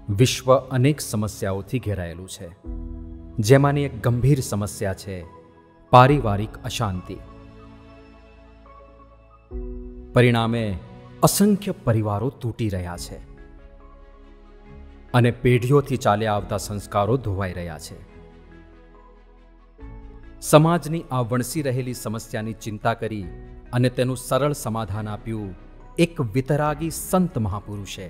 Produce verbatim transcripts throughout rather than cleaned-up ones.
વિશ્વ અનેક સમસ્યાઓથી ઘેરાયેલું છે, જેમાંની એક ગંભીર સમસ્યા છે પારિવારિક અશાંતિ. પરિણામે અસંખ્ય પરિવારો તૂટી રહ્યા છે અને પેઢીઓથી ચાલ્યા આવતા સંસ્કારો ધોવાઈ રહ્યા છે. સમાજની આ વણસી રહેલી સમસ્યાની ચિંતા કરી અને તેનું સરળ સમાધાન આપ્યું એક વિતરાગી સંત મહાપુરુષે,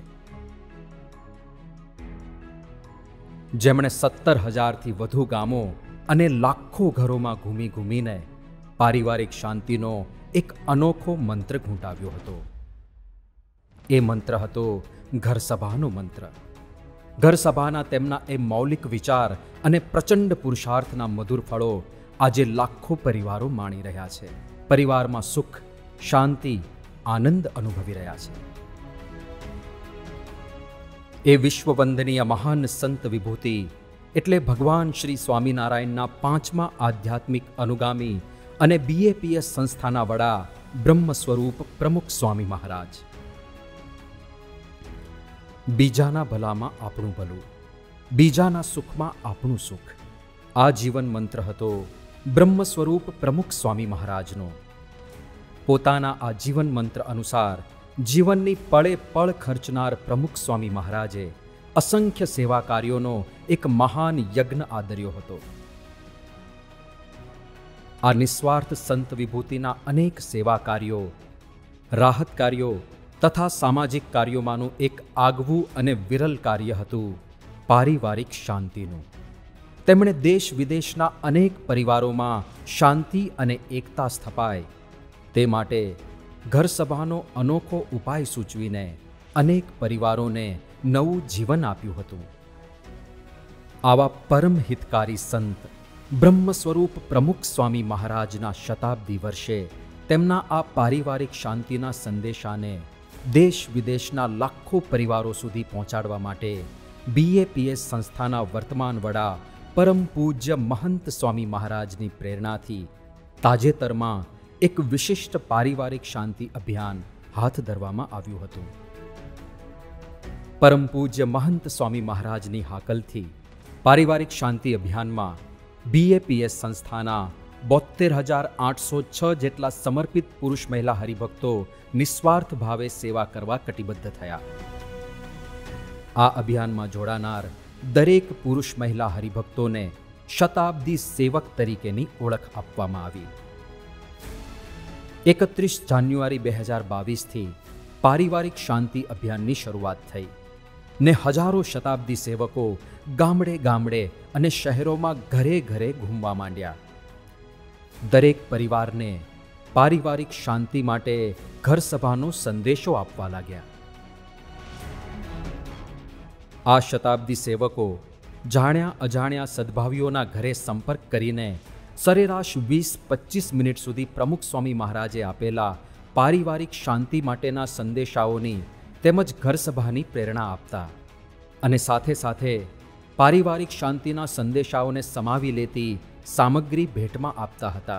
જેમણે સત્તર હજારથી વધુ ગામો અને લાખો ઘરોમાં ઘૂમી ઘૂમીને પારિવારિક શાંતિનો એક અનોખો મંત્ર ઘૂંટાવ્યો હતો. એ મંત્ર હતો ઘર સભાનો મંત્ર. ઘર સભાના તેમના એ મૌલિક વિચાર અને પ્રચંડ પુરુષાર્થના મધુર ફળો આજે લાખો પરિવારો માણી રહ્યા છે. પરિવારમાં સુખ, શાંતિ, આનંદ અનુભવી રહ્યા છે. એ વિશ્વવંદનીય મહાન સંત વિભૂતિ એટલે ભગવાન શ્રી સ્વામિનારાયણના પાંચમા આધ્યાત્મિક અનુગામી અને બીએપીએસ સંસ્થાના વડા બ્રહ્મ સ્વરૂપ પ્રમુખ સ્વામી મહારાજ. બીજાના ભલામાં આપણું ભલું, બીજાના સુખમાં આપણું સુખ, આ જીવન મંત્ર હતો બ્રહ્મ સ્વરૂપ પ્રમુખ સ્વામી મહારાજનો. પોતાના આ જીવન મંત્ર અનુસાર જીવનની પળે પળ ખર્ચનાર પ્રમુખ સ્વામી મહારાજે અસંખ્ય સેવા કાર્યોનો એક મહાન યજ્ઞ આદર્યો હતો. આ નિસ્વાર્થ સંત વિભૂતિના અનેક સેવા કાર્યો, રાહત કાર્યો તથા સામાજિક કાર્યોમાંનું એક આગવું અને વિરલ કાર્ય હતું પારિવારિક શાંતિનું. તેમણે દેશ વિદેશના અનેક પરિવારોમાં શાંતિ અને એકતા સ્થપાય તે માટે ઘર સભાનો અનોખો ઉપાય સૂચવીને અનેક પરિવારોને નવું જીવન આપ્યું હતું. આવા પરમ હિતકારી સંત બ્રહ્મ સ્વરૂપ પ્રમુખ સ્વામી મહારાજના શતાબ્દી વર્ષે તેમના આ પારિવારિક શાંતિના સંદેશાને દેશ વિદેશના લાખો પરિવારો સુધી પહોંચાડવા માટે બીએપીએસ સંસ્થાના વર્તમાન વડા પરમ પૂજ્ય મહંત સ્વામી મહારાજની પ્રેરણાથી તાજેતરમાં એક વિશિષ્ટ પારિવારિક શાંતિ અભિયાન હાથ ધરવામાં આવ્યું હતું. પરમ પૂજ્ય મહંત સ્વામી મહારાજની હાકલથી પારિવારિક શાંતિ અભિયાનમાં બીએપીએસ સંસ્થાના બોતેર હજાર આઠસો છ જેટલા સમર્પિત પુરુષ મહિલા હરિભક્તો નિસ્વાર્થ ભાવે સેવા કરવા કટિબદ્ધ થયા. આ અભિયાનમાં જોડાનાર દરેક પુરુષ મહિલા હરિભક્તોને શતાબ્દી સેવક તરીકેની ઓળખ આપવામાં આવી. એકત્રીસ જાન્યુઆરી બે હજાર બાવીસથી પારિવારિક શાંતિ અભિયાનની શરૂઆત થઈ ને હજારો શતાબ્દી સેવકો ગામડે ગામડે અને શહેરોમાં ઘરે ઘરે ઘૂમવા માંડ્યા. દરેક પરિવારને પારિવારિક શાંતિ માટે ઘર સભાનો સંદેશો આપવા લાગ્યા. આ શતાબ્દી સેવકો જાણ્યા અજાણ્યા સદભાવીઓના ઘરે સંપર્ક કરીને સરેરાશ વીસ પચીસ મિનિટ સુધી પ્રમુખ સ્વામી મહારાજે આપેલા પારિવારિક શાંતિ માટેના સંદેશાઓની તેમજ ઘર સભાની પ્રેરણા આપતા અને સાથે સાથે પારિવારિક શાંતિના સંદેશાઓને સમાવી લેતી સામગ્રી ભેટમાં આપતા હતા.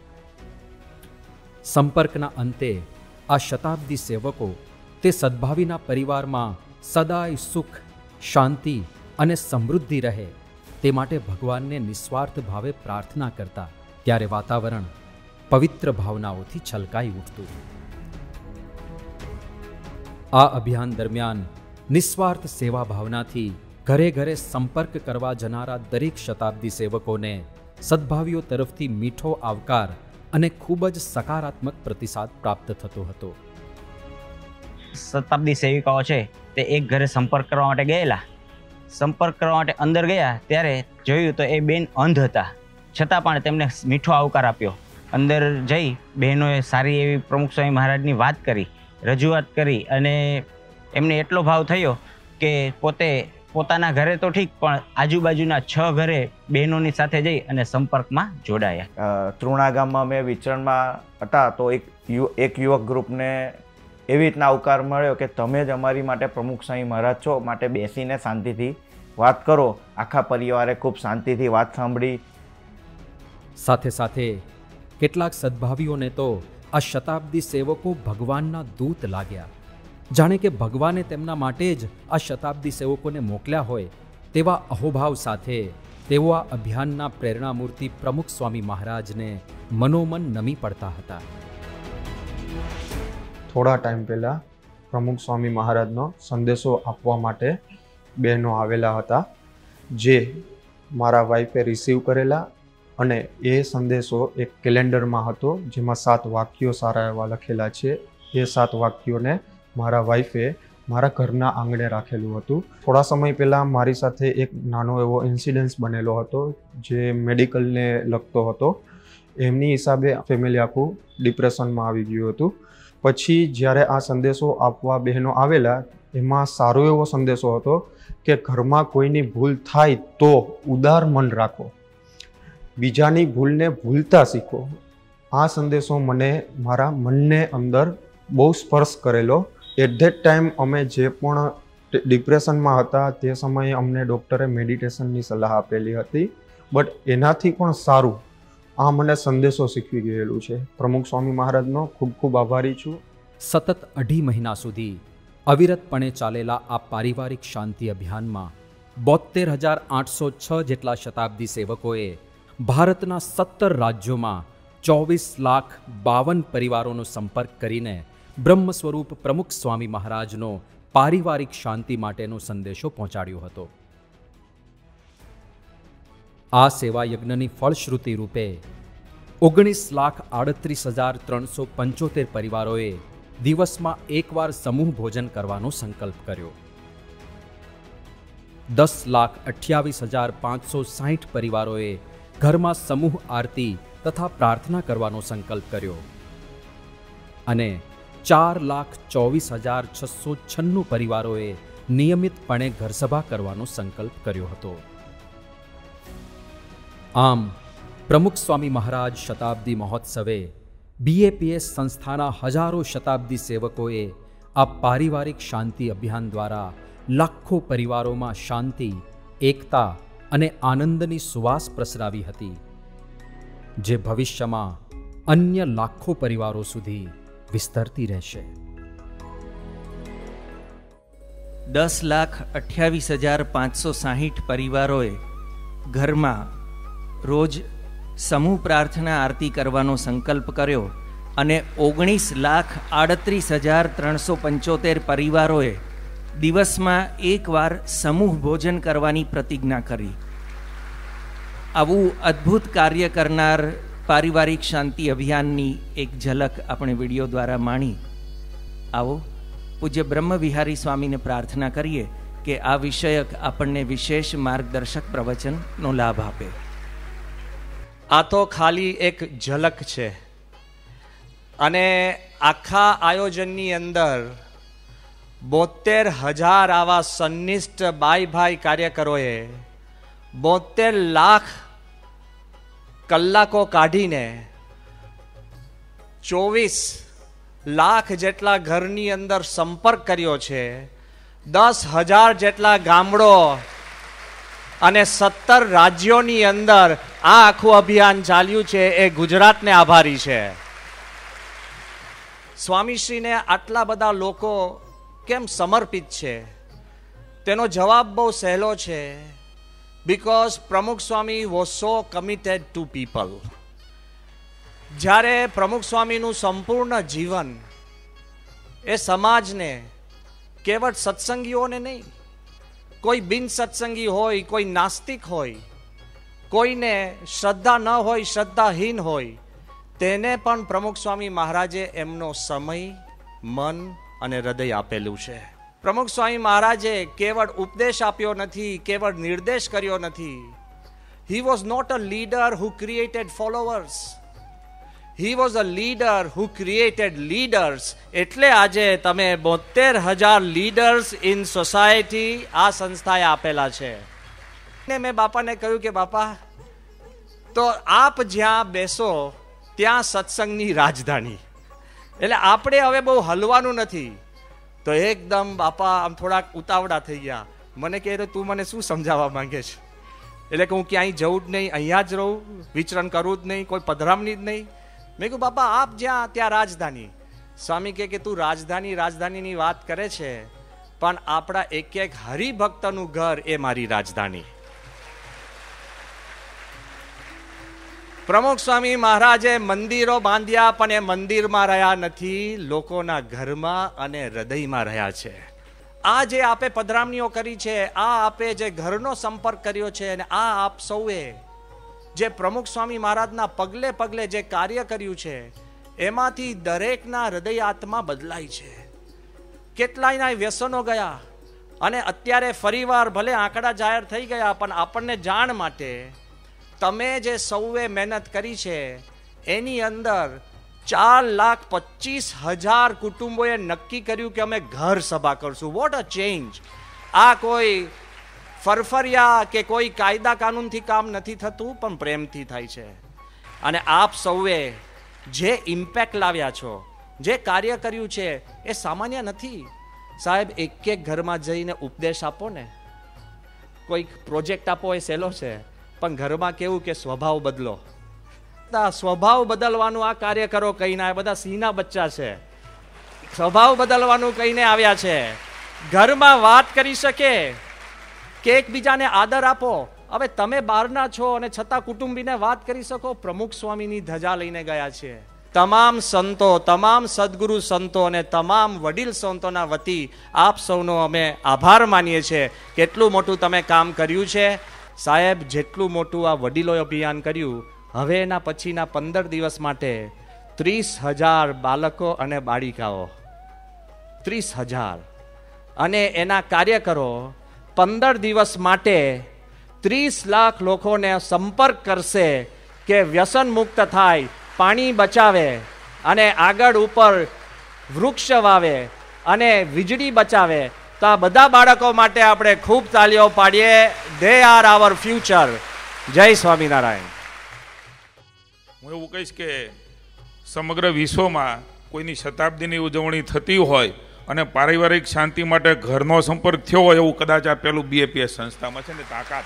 સંપર્કના અંતે આ શતાબ્દી સેવકો તે સદભાવીના પરિવારમાં સદાય સુખ, શાંતિ અને સમૃદ્ધિ રહે તે માટે ભગવાનને નિસ્વાર્થ ભાવે પ્રાર્થના કરતા. ત્યારે વાતાવરણ પવિત્ર ભાવનાઓથી છલકાઈ ઉઠતું. આ અભિયાન દરમિયાન નિસ્વાર્થ સેવા ભાવનાથી ઘરે ઘરે સંપર્ક કરવા જનારા દરેક શતાબ્દી સેવકોને સદભાવીઓ તરફથી મીઠો આવકાર અને ખૂબ જ સકારાત્મક પ્રતિસાદ પ્રાપ્ત થતો હતો. શતાબ્દી સેવિકાઓ છે તે એક ઘરે સંપર્ક કરવા માટે ગયેલા. સંપર્ક કરવા માટે અંદર ગયા ત્યારે જોયું તો એ બેન અંધ હતા, છતાં પણ તેમને મીઠો આવકાર આપ્યો. અંદર જઈ બહેનોએ સારી એવી પ્રમુખ સ્વામી મહારાજની વાત કરી, રજૂઆત કરી અને એમને એટલો ભાવ થયો કે પોતે પોતાના ઘરે તો ઠીક પણ આજુબાજુના છ ઘરે બહેનોની સાથે જઈ અને સંપર્કમાં જોડાયા. તૃણા ગામમાં મેં વિચરણમાં હતા તો એક એક યુવક ગ્રુપને એવી રીતના આવકાર મળ્યો કે તમે જ અમારી માટે પ્રમુખ સ્વામી મહારાજ છો, માટે બેસીને શાંતિથી વાત કરો. આખા પરિવારે ખૂબ શાંતિથી વાત સાંભળી. સાથે સાથે કેટલાક સદભાવીઓને તો આ શતાબ્દી સેવકો ભગવાનના દૂત લાગ્યા. જાણે કે ભગવાને તેમના માટે જ આ શતાબ્દી સેવકોને મોકલ્યા હોય તેવા અહોભાવ સાથે તેઓ આ અભિયાનના પ્રેરણામૂર્તિ પ્રમુખ સ્વામી મહારાજને મનોમન નમી પડતા હતા. થોડા ટાઈમ પહેલાં પ્રમુખ સ્વામી મહારાજનો સંદેશો આપવા માટે બહેનો આવેલા હતા, જે મારા વાઈફે રિસીવ કરેલા, અને એ સંદેશો એક કેલેન્ડરમાં હતો જેમાં સાત વાક્યો સારા એવા લખેલા છે. એ સાત વાક્યોને મારા વાઈફે મારા ઘરના આંગણે રાખેલું હતું. થોડા સમય પહેલાં મારી સાથે એક નાનો એવો ઇન્સિડન્સ બનેલો હતો જે મેડિકલને લગતો હતો. એમની હિસાબે ફેમિલી આખું ડિપ્રેશનમાં આવી ગયું હતું. પછી જ્યારે આ સંદેશો આપવા બહેનો આવેલા, એમાં સારો એવો સંદેશો હતો કે ઘરમાં કોઈની ભૂલ થાય તો ઉદાર મન રાખો, બીજાની ભૂલને ભૂલતા શીખો. આ સંદેશો મને મારા મનને અંદર બહુ સ્પર્શ કરેલો. એટ ધેટ ટાઈમ અમે જે પણ ડિપ્રેશનમાં હતા તે સમયે અમને ડૉક્ટરે મેડિટેશનની સલાહ આપેલી હતી, બટ એનાથી પણ સારું આ મને સંદેશો શીખવી ગયેલું છે. પ્રમુખ સ્વામી મહારાજનો ખૂબ ખૂબ આભારી છું. સતત અઢી મહિના સુધી અવિરતપણે ચાલેલા આ પારિવારિક શાંતિ અભિયાનમાં બોતેર હજાર આઠસો છ જેટલા શતાબ્દી સેવકોએ ભારતના સત્તર રાજ્યોમાં ચોવીસ લાખ બાવન પરિવારોનો સંપર્ક કરીને બ્રહ્મ સ્વરૂપ પ્રમુખ સ્વામી મહારાજનો પારિવારિક શાંતિ માટેનો સંદેશો પહોંચાડ્યો હતો. આ સેવા યજ્ઞની ફળશ્રુતિ રૂપે ઓગણીસ લાખ આડત્રીસ હજાર ત્રણસો પંચોતેર પરિવારોએ દિવસમાં એકવાર સમૂહ ભોજન કરવાનો સંકલ્પ કર્યો. દસ લાખ અઠ્યાવીસ હજાર પાંચસો સાહીઠ પરિવારોએ ઘરમાં સમૂહ આરતી તથા પ્રાર્થના કરવાનો સંકલ્પ કર્યો અને ચાર લાખ ચોવીસ હજાર છસો છન્નું પરિવારોએ નિયમિતપણે ઘરસભા કરવાનો સંકલ્પ કર્યો હતો. આમ પ્રમુખ સ્વામી મહારાજ શતાબ્દી મહોત્સવે બીએપીએસ સંસ્થાના હજારો શતાબ્દી સેવકોએ આ પારિવારિક શાંતિ અભિયાન દ્વારા લાખો પરિવારોમાં શાંતિ, એકતા અને આનંદની સુવાસ પ્રસરાવી હતી, જે ભવિષ્યમાં અન્ય લાખો પરિવારો સુધી વિસ્તરતી રહેશે. દસ લાખ અઠ્યાવીસ હજાર પાંચસો સાહીઠ પરિવારોએ ઘરમાં રોજ સમૂહ પ્રાર્થના આરતી કરવાનો સંકલ્પ કર્યો અને ઓગણીસ લાખ આડત્રીસ હજાર ત્રણસો પંચોતેર પરિવારોએ દિવસમાં એકવાર સમૂહ ભોજન કરવાની પ્રતિજ્ઞા કરી. આવું અદ્ભુત કાર્ય કરનાર પારિવારિક શાંતિ અભિયાનની એક ઝલક આપણે વિડીયો દ્વારા માણી. આવો પૂજ્ય બ્રહ્મવિહારી સ્વામીને પ્રાર્થના કરીએ કે આ વિષયક આપણને વિશેષ માર્ગદર્શક પ્રવચનનો લાભ આપે. આ તો ખાલી એક ઝલક છે, અને આખા આયોજનની અંદર બોતેર હજાર આવા સંનિષ્ઠ બાઈ ભાઈ કાર્યકરોએ બોતેર લાખ કલાકો કાઢીને ચોવીસ લાખ જેટલા ઘરની અંદર સંપર્ક કર્યો છે. દસ હજાર જેટલા ગામડો અને સત્તર રાજ્યોની અંદર આ આખું અભિયાન ચાલ્યું છે. એ ગુજરાતને આભારી છે. સ્વામીશ્રીને આટલા બધા લોકો કેમ સમર્પિત છે તેનો જવાબ બહુ સહેલો છે. Because Pramukh Swami was so committed to people. જ્યારે પ્રમુખ સ્વામીનું સંપૂર્ણ જીવન એ સમાજને, કેવળ સત્સંગીઓને નહીં, કોઈ બિન સત્સંગી હોય, કોઈ નાસ્તિક હોય, કોઈને શ્રદ્ધા ન હોય, શ્રદ્ધાહીન હોય, તેને પણ પ્રમુખ સ્વામી મહારાજે એમનો સમય, મન અને હૃદય આપેલું છે. પ્રમુખ સ્વામી મહારાજે કેવળ ઉપદેશ આપ્યો નથી, કેવળ નિર્દેશ કર્યો નથી. He was not a leader who created followers. He was a leader who created leaders. એટલે આજે તમે બોતેર હજાર લીડર્સ ઇન સોસાયટી આ સંસ્થાએ આપેલા છે. ને મેં બાપાને કહ્યું કે બાપા, તો આપ જ્યાં બેસો ત્યાં સત્સંગની રાજધાની. એટલે આપણે હવે બહુ હલવાનું નથી. તો એકદમ બાપા આમ થોડાક ઉતાવળા થઈ ગયા. મને કહે તો તું મને શું સમજાવવા માંગે છે? એટલે કે હું ક્યાંય જવું જ નહીં, અહીંયા જ રહું, વિચરણ કરવું જ નહીં, કોઈ પધરામણી જ નહીં. મેં કહ્યું બાપા આપ જ્યાં ત્યાં રાજધાની. સ્વામી કહે કે તું રાજધાની રાજધાનીની વાત કરે છે, પણ આપણા એક એક હરિભક્તનું ઘર એ મારી રાજધાની. પ્રમુખ સ્વામી મહારાજે મંદિરો બાંધ્યા, પણ એ મંદિરમાં રહ્યા નથી, લોકોના ઘરમાં અને હૃદયમાં રહ્યા છે. આ જે આપે પધરામણીઓ કરી છે, આ આપે જે ઘરનો સંપર્ક કર્યો છે, અને આ આપ સૌએ જે પ્રમુખ સ્વામી મહારાજના પગલે પગલે જે કાર્ય કર્યું છે, એમાંથી દરેકના હૃદય આત્મા બદલાય છે. કેટલાયના વ્યસનો ગયા, અને અત્યારે ફરીવાર ભલે આંકડા જાહેર થઈ ગયા, પણ આપણને જાણ માટે તમે જે સૌએ મહેનત કરી છે, એની અંદર ચાર લાખ પચીસ હજાર કુટુંબોએ નક્કી કર્યું કે અમે ઘર સભા કરશું. What a change! આ કોઈ ફરફરિયા કે કોઈ કાયદા કાનૂનથી કામ નથી થતું, પણ પ્રેમથી થાય છે. અને આપ સૌએ જે ઇમ્પેક્ટ લાવ્યા છો, જે કાર્ય કર્યું છે, એ સામાન્ય નથી. સાહેબ, એક એક ઘરમાં જઈને ઉપદેશ આપો ને, કોઈક પ્રોજેક્ટ આપો એ સહેલો છે, પણ ઘરમાં કેવું કે સ્વભાવ બદલો. સ્વભાવ બદલવાનું આ કાર્ય કરો કહીને, આ બધા સિંહના બચ્ચા છે, સ્વભાવ બદલવાનું કહીને આવ્યા છે. ઘરમાં વાત કરી શકે કે એકબીજાને આદર આપો. હવે તમે બહારના છો અને છતાં કુટુંબીને વાત કરી શકો. પ્રમુખ સ્વામીની ધજા લઈને ગયા છે. તમામ સંતો, તમામ સદગુરુ સંતો અને તમામ વડીલ સંતોના વતી આપ સૌનો અમે આભાર માનીએ છીએ. કેટલું મોટું તમે કામ કર્યું છે સાહેબ. જેટલું મોટું આ વડીલોએ અભિયાન કર્યું, હવે એના પછીના પંદર દિવસ માટે ત્રીસ હજાર બાળકો અને બાળિકાઓ, ત્રીસ હજાર અને એના કાર્યકરો પંદર દિવસ માટે ત્રીસ લાખ લોકોને સંપર્ક કરશે કે વ્યસન મુક્ત થાય, પાણી બચાવે અને આગળ ઉપર વૃક્ષ વાવે અને વીજળી બચાવે. તો આ બધા બાળકો માટે આપણે ખૂબ તાલીઓ પાડીએ. They are our future. જય સ્વામિનારાયણ. હું એવું કહીશ કે સમગ્ર વિશ્વમાં કોઈની શતાબ્દીની ઉજવણી થતી હોય અને પારિવારિક શાંતિ માટે ઘરનો સંપર્ક થયો હોય, એવું કદાચ આ પેલું બીએપીએસ સંસ્થામાં છે ને તાકાત.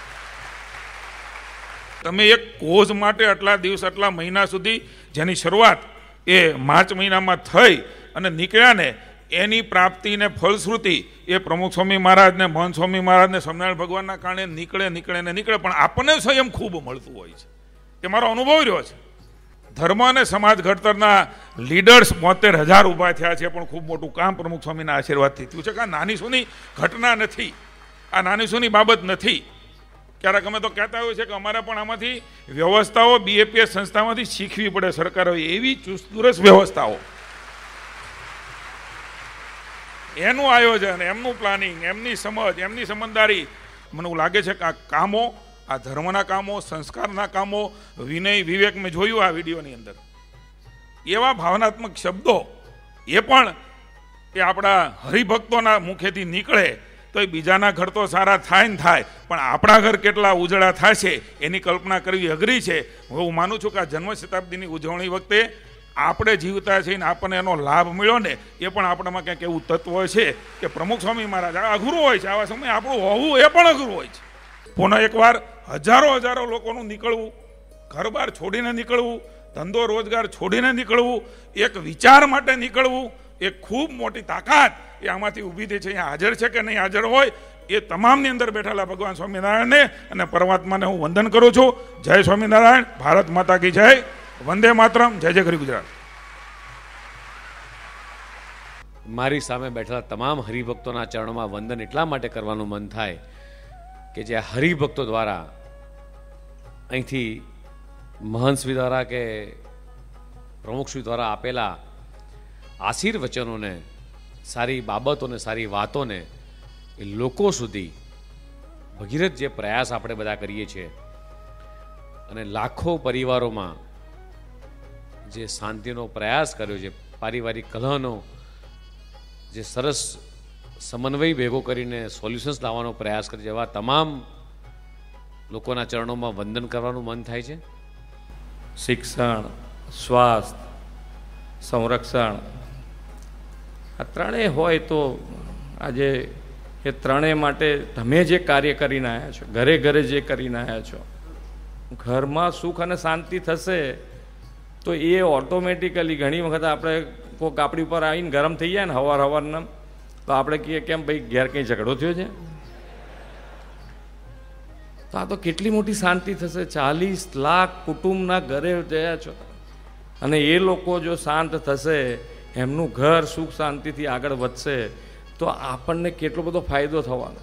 તમે એક કોઝ માટે આટલા દિવસ, આટલા મહિના સુધી, જેની શરૂઆત એ માર્ચ મહિનામાં થઈ અને નીકળ્યા ને, એની પ્રાપ્તિને ફલશ્રુતિ એ પ્રમુખ સ્વામી મહારાજને, મહંત સ્વામી મહારાજને, સ્વામિનારાયણ ભગવાનના કારણે નીકળે નીકળે ને નીકળે. પણ આપણને સ્વયં ખૂબ મળતું હોય છે, એ મારો અનુભવ રહ્યો છે. ધર્મ અને સમાજ ઘડતરના લીડર્સ બોતેર હજાર ઊભા થયા છે, પણ ખૂબ મોટું કામ પ્રમુખ સ્વામીના આશીર્વાદથી થયું છે. કે આ નાની સૂની ઘટના નથી, આ નાની સૂની બાબત નથી. ક્યારેક અમે તો કહેતા હોય છે કે અમારે પણ આમાંથી વ્યવસ્થાઓ બીએપીએસ સંસ્થામાંથી શીખવી પડે સરકારોએ, એવી ચુસ્તદુરસ્ત વ્યવસ્થાઓ, એનું આયોજન, એમનું પ્લાનિંગ, એમની સમજ, એમની સમજદારી. મને એવું લાગે છે કે આ કામો, આ ધર્મના કામો, સંસ્કારના કામો, વિનય વિવેક, મેં જોયું આ વિડીયોની અંદર, એવા ભાવનાત્મક શબ્દો એ પણ એ આપણા હરિભક્તોના મુખેથી નીકળે તો એ બીજાના ઘર તો સારા થાય ને થાય, પણ આપણા ઘર કેટલા ઉજળા થશે એની કલ્પના કરવી અઘરી છે. હું માનું છું કે આ જન્મ શતાબ્દીની ઉજવણી વખતે આપણે જીવતા છીએ ને આપણને એનો લાભ મળ્યો ને, એ પણ આપણામાં ક્યાંક એવું તત્વ છે કે પ્રમુખ સ્વામી મહારાજ આ અઘરું હોય છે. આવા સમયે આપણું હોવું એ પણ અઘરું હોય છે. પુનઃ એકવાર હજારો હજારો લોકોનું નીકળવું, ઘર બાર છોડીને નીકળવું, ધંધો રોજગાર છોડીને નીકળવું, એક વિચાર માટે નીકળવું, એ ખૂબ મોટી તાકાત એ આમાંથી ઊભી થઈ છે. અહીંયા હાજર છે કે નહીં હાજર હોય, એ તમામની અંદર બેઠેલા ભગવાન સ્વામિનારાયણને અને પરમાત્માને હું વંદન કરું છું. જય સ્વામિનારાયણ. ભારત માતા કી જય. વંદે માતરમ. જય જય ગરી ગુજરાત. મારી સામે બેઠેલા તમામ હરિભક્તોના ચરણોમાં વંદન એટલા માટે કરવાનું મન થાય કે જે હરિભક્તો દ્વારા અહીંથી મહંતશ્રી દ્વારા કે પ્રમુખશ્રી દ્વારા આપેલા આશીર્વચનોને, સારી બાબતોને, સારી વાતોને એ લોકો સુધી ભગીરથ જે પ્રયાસ આપણે બધા કરીએ છીએ અને લાખો પરિવારોમાં જે શાંતિનો પ્રયાસ કર્યો છે, પારિવારિક કલહનો જે સરસ સમન્વય ભેગો કરીને સોલ્યુશન્સ લાવવાનો પ્રયાસ કરે છે, એવા તમામ લોકોના ચરણોમાં વંદન કરવાનું મન થાય છે. શિક્ષણ, સ્વાસ્થ્ય, સંરક્ષણ, આ ત્રણેય હોય તો આજે એ ત્રણેય માટે તમે જે કાર્ય કરીને આવ્યા છો, ઘરે ઘરે જે કરીને આવ્યા છો, ઘરમાં સુખ અને શાંતિ થશે તો એ ઓટોમેટિકલી ઘણી વખત આપણે કોઈ ગાપડી ઉપર આવીને ગરમ થઈ જાય ને હવાર હવારના, તો આપણે કહીએ કેમ ભાઈ ઘેર કંઈ ઝઘડો થયો છે? તો આ તો કેટલી મોટી શાંતિ થશે. ચાલીસ લાખ કુટુંબના ઘરે ગયા છો, અને એ લોકો જો શાંત થશે, એમનું ઘર સુખ શાંતિથી આગળ વધશે, તો આપણને કેટલો બધો ફાયદો થવાનો.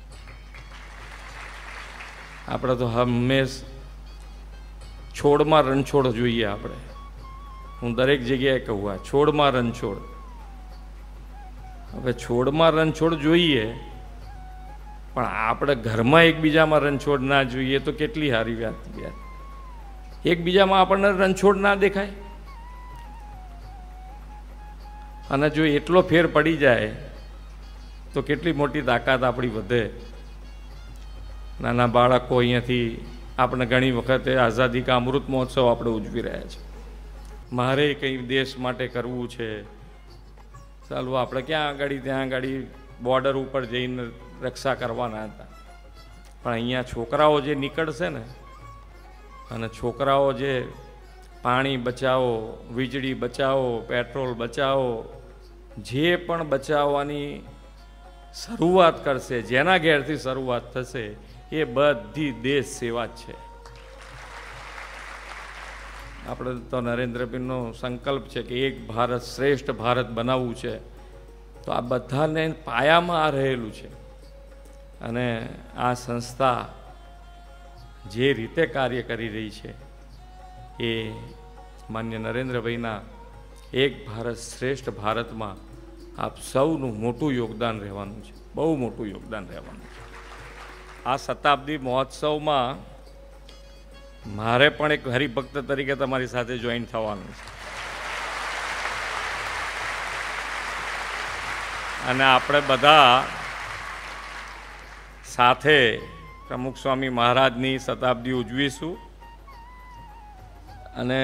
આપણે તો હંમેશ છોડમાં રણછોડ જોઈએ. આપણે હું દરેક જગ્યાએ કહું, આ છોડમાં રણછોડ. હવે છોડમાં રણછોડ જોઈએ, પણ આપણે ઘરમાં એકબીજામાં રણછોડ ના જોઈએ તો કેટલી સારી વાત. એકબીજામાં આપણને રણછોડ ના દેખાય, અને જો એટલો ફેર પડી જાય તો કેટલી મોટી તાકાત આપણી વધે. નાના બાળકો અહીંયાથી આપણે ઘણી વખતે આઝાદી કા અમૃત મહોત્સવ આપણે ઉજવી રહ્યા છે. મારે કંઈ દેશ માટે કરવું છે, ચાલો આપણે ક્યાં આગળ ત્યાં આગળ બોર્ડર ઉપર જઈને રક્ષા કરવાના હતા, પણ અહીંયા છોકરાઓ જે નીકળશે ને, અને છોકરાઓ જે પાણી બચાવો, વીજળી બચાવો, પેટ્રોલ બચાવો, જે પણ બચાવવાની શરૂઆત કરશે, જેના ઘેરથી શરૂઆત થશે, એ બધી દેશ સેવા જ છે. આપણે તો નરેન્દ્રભાઈનો સંકલ્પ છે કે એક ભારત શ્રેષ્ઠ ભારત બનાવવું છે, તો આ બધાને પાયામાં આ રહેલું છે. અને આ સંસ્થા જે રીતે કાર્ય કરી રહી છે, એ માન્ય નરેન્દ્રભાઈના એક ભારત શ્રેષ્ઠ ભારતમાં આપ સૌનું મોટું યોગદાન રહેવાનું છે, બહુ મોટું યોગદાન રહેવાનું છે. આ શતાબ્દી મહોત્સવમાં મારે પણ એક હરિભક્ત તરીકે તમારી સાથે જોઈન થવાનું છે, અને આપણે બધા સાથે પ્રમુખ સ્વામી મહારાજની શતાબ્દી ઉજવીશું. અને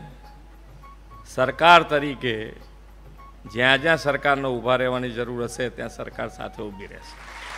સરકાર તરીકે જ્યાં જ્યાં સરકારનો ઊભા રહેવાની જરૂર હશે, ત્યાં સરકાર સાથે ઊભી રહેશે.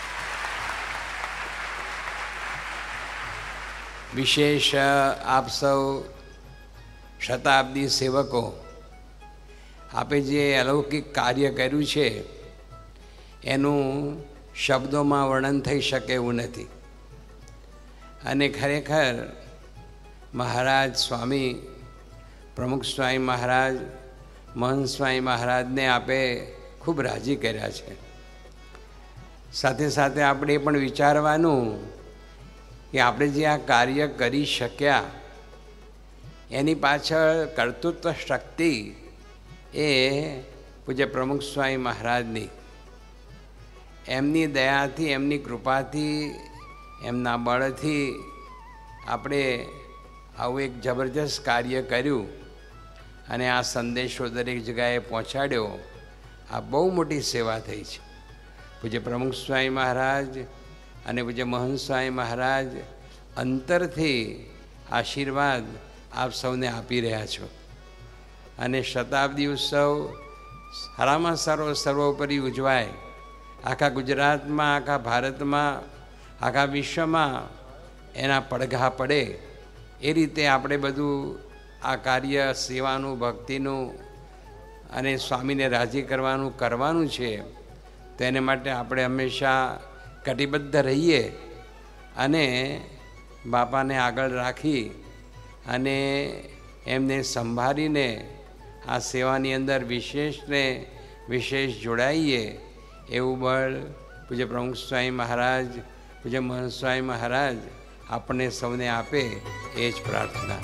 વિશેષ આપ સૌ શતાબ્દી સેવકો, આપે જે અલૌકિક કાર્ય કર્યું છે એનું શબ્દોમાં વર્ણન થઈ શકે એવું નથી. અને ખરેખર મહારાજ સ્વામી, પ્રમુખ સ્વામી મહારાજ, મહંત સ્વામી મહારાજને આપે ખૂબ રાજી કર્યા છે. સાથે સાથે આપણે પણ વિચારવાનું કે આપણે જે આ કાર્ય કરી શક્યા એની પાછળ કર્તૃત્વ શક્તિ એ પૂજ્ય પ્રમુખ સ્વામી મહારાજની, એમની દયાથી, એમની કૃપાથી, એમના બળથી આપણે આવું એક જબરજસ્ત કાર્ય કર્યું અને આ સંદેશો દરેક જગ્યાએ પહોંચાડ્યો. આ બહુ મોટી સેવા થઈ છે. પૂજ્ય પ્રમુખ સ્વામી મહારાજ અને પૂજ્ય મહંત સ્વામી મહારાજ અંતરથી આશીર્વાદ આપ સૌને આપી રહ્યા છો. અને શતાબ્દી ઉત્સવ સારામાં સારો સર્વોપરી ઉજવાય, આખા ગુજરાતમાં, આખા ભારતમાં, આખા વિશ્વમાં એના પડઘા પડે એ રીતે આપણે બધું આ કાર્ય સેવાનું, ભક્તિનું અને સ્વામીને રાજી કરવાનું કરવાનું છે. તો એને માટે આપણે હંમેશા કટિબદ્ધ રહીએ અને બાપાને આગળ રાખી અને એમને સંભાળીને આ સેવાની અંદર વિશેષને વિશેષ જોડાઈએ એવું બળ પૂજ્ય પ્રમુખ સ્વામી મહારાજ, પૂજ્ય મહંત સ્વામી મહારાજ આપણને સૌને આપે, એ જ પ્રાર્થના.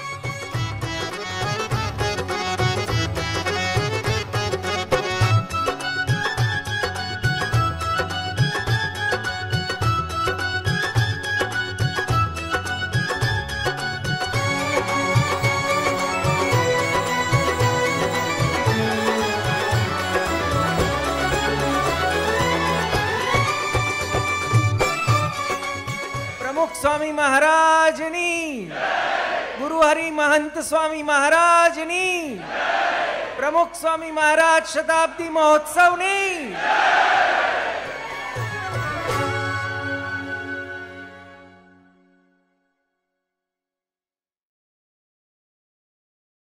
સ્વામી મહારાજની, ગુરુ હરિ મહંત સ્વામી મહારાજની, પ્રમુખ સ્વામી મહારાજ શતાબ્દી મહોત્સવની